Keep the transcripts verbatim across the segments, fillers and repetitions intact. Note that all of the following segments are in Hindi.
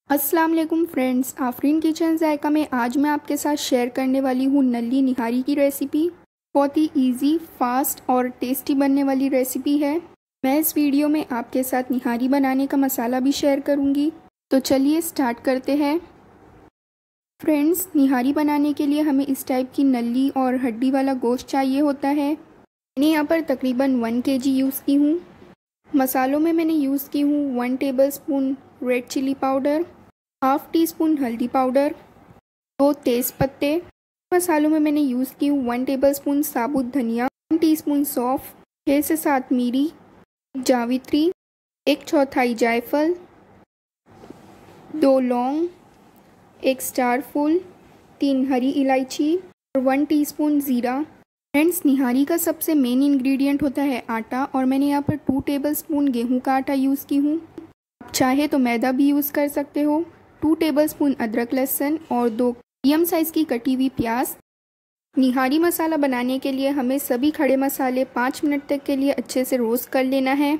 अस्सलाम वालेकुम फ्रेंड्स, आफरीन किचन जायका में आज मैं आपके साथ शेयर करने वाली हूँ नल्ली निहारी की रेसिपी। बहुत ही इजी, फास्ट और टेस्टी बनने वाली रेसिपी है। मैं इस वीडियो में आपके साथ निहारी बनाने का मसाला भी शेयर करूँगी। तो चलिए स्टार्ट करते हैं। फ्रेंड्स, निहारी बनाने के लिए हमें इस टाइप की नल्ली और हड्डी वाला गोश्त चाहिए होता है। मैंने यहाँ पर तकरीबन वन के जी यूज़ की हूँ। मसालों में मैंने यूज़ की हूँ one tablespoon red chilli powder, half teaspoon हल्दी पाउडर, दो तेज़ पत्ते। मसालों में मैंने यूज़ की हूँ वन टेबल स्पून साबुत धनिया, वन टीस्पून सौंफ, छः से सात मीरी, एक जावित्री, एक चौथाई जायफल, दो लौंग, एक स्टार फूल, तीन हरी इलायची और वन टीस्पून ज़ीरा। फ्रेंड्स, निहारी का सबसे मेन इंग्रेडिएंट होता है आटा और मैंने यहाँ पर टू टेबल स्पून गेहूँ का आटा यूज़ की हूँ। आप चाहे तो मैदा भी यूज़ कर सकते हो। टू टेबल स्पून अदरक लहसुन और दो मीडियम साइज़ की कटी हुई प्याज। निहारी मसाला बनाने के लिए हमें सभी खड़े मसाले पाँच मिनट तक के लिए अच्छे से रोस्ट कर लेना है।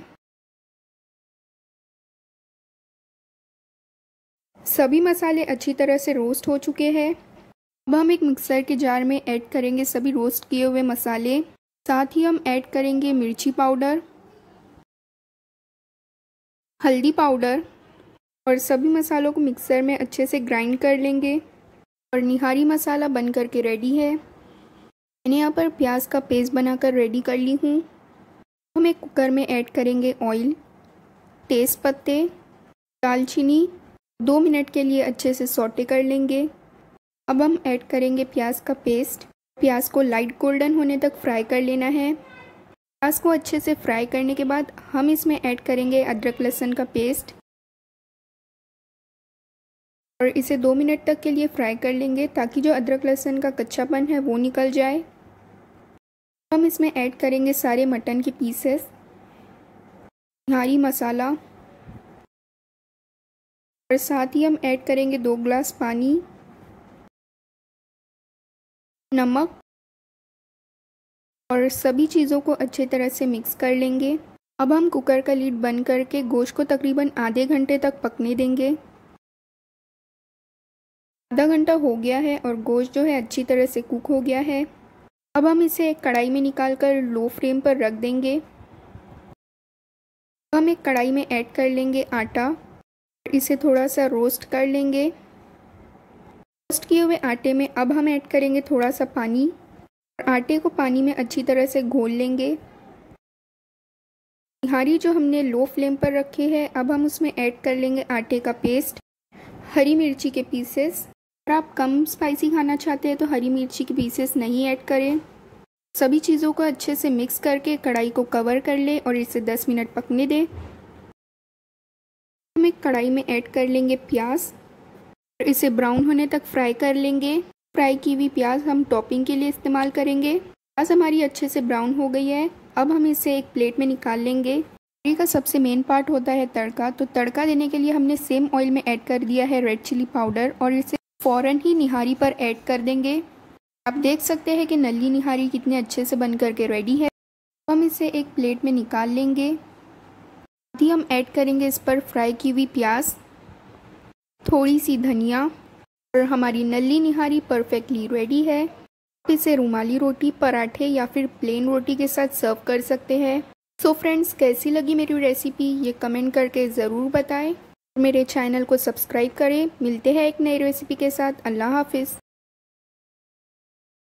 सभी मसाले अच्छी तरह से रोस्ट हो चुके हैं। अब हम एक मिक्सर के जार में ऐड करेंगे सभी रोस्ट किए हुए मसाले। साथ ही हम ऐड करेंगे मिर्ची पाउडर, हल्दी पाउडर और सभी मसालों को मिक्सर में अच्छे से ग्राइंड कर लेंगे और निहारी मसाला बन कर के रेडी है। मैंने यहाँ पर प्याज का पेस्ट बनाकर रेडी कर ली हूँ। हम एक कुकर में ऐड करेंगे ऑयल, तेज़ पत्ते, दालचीनी। दो मिनट के लिए अच्छे से सौटे कर लेंगे। अब हम ऐड करेंगे प्याज का पेस्ट। प्याज को लाइट गोल्डन होने तक फ्राई कर लेना है। प्याज को अच्छे से फ्राई करने के बाद हम इसमें ऐड करेंगे अदरक लहसुन का पेस्ट और इसे दो मिनट तक के लिए फ्राई कर लेंगे ताकि जो अदरक लहसुन का कच्चापन है वो निकल जाए। हम इसमें ऐड करेंगे सारे मटन के पीसेस, निहारी मसाला और साथ ही हम ऐड करेंगे दो ग्लास पानी, नमक और सभी चीज़ों को अच्छे तरह से मिक्स कर लेंगे। अब हम कुकर का लीड बंद करके गोश्त को तकरीबन आधे घंटे तक पकने देंगे। आधा घंटा हो गया है और गोश्त जो है अच्छी तरह से कुक हो गया है। अब हम इसे एक कढ़ाई में निकाल कर लो फ्लेम पर रख देंगे। हम एक कढ़ाई में ऐड कर लेंगे आटा, इसे थोड़ा सा रोस्ट कर लेंगे। रोस्ट किए हुए आटे में अब हम ऐड करेंगे थोड़ा सा पानी और आटे को पानी में अच्छी तरह से घोल लेंगे। निहारी जो हमने लो फ्लेम पर रखी है, अब हम उसमें ऐड कर लेंगे आटे का पेस्ट, हरी मिर्ची के पीसेस। अगर आप कम स्पाइसी खाना चाहते हैं तो हरी मिर्ची के पीसेस नहीं ऐड करें। सभी चीज़ों को अच्छे से मिक्स करके कढ़ाई को कवर कर ले और इसे दस मिनट पकने दें। हम एक कढ़ाई में ऐड कर लेंगे प्याज और इसे ब्राउन होने तक फ्राई कर लेंगे। फ्राई की हुई प्याज हम टॉपिंग के लिए इस्तेमाल करेंगे। प्याज हमारी अच्छे से ब्राउन हो गई है। अब हम इसे एक प्लेट में निकाल लेंगे। निहारी का सबसे मेन पार्ट होता है तड़का, तो तड़का देने के लिए हमने सेम ऑयल में ऐड कर दिया है रेड चिली पाउडर और इसे फ़ौरन ही निहारी पर ऐड कर देंगे। आप देख सकते हैं कि नल्ली निहारी कितने अच्छे से बन करके रेडी है। हम इसे एक प्लेट में निकाल लेंगे। साथ ही हम ऐड करेंगे इस पर फ्राई की हुई प्याज, थोड़ी सी धनिया और हमारी नल्ली निहारी परफेक्टली रेडी है। आप इसे रुमाली रोटी, पराठे या फिर प्लेन रोटी के साथ सर्व कर सकते हैं। सो फ्रेंड्स, कैसी लगी मेरी रेसिपी ये कमेंट करके ज़रूर बताएं। मेरे चैनल को सब्सक्राइब करें। मिलते हैं एक नई रेसिपी के साथ। अल्लाह हाफिज़।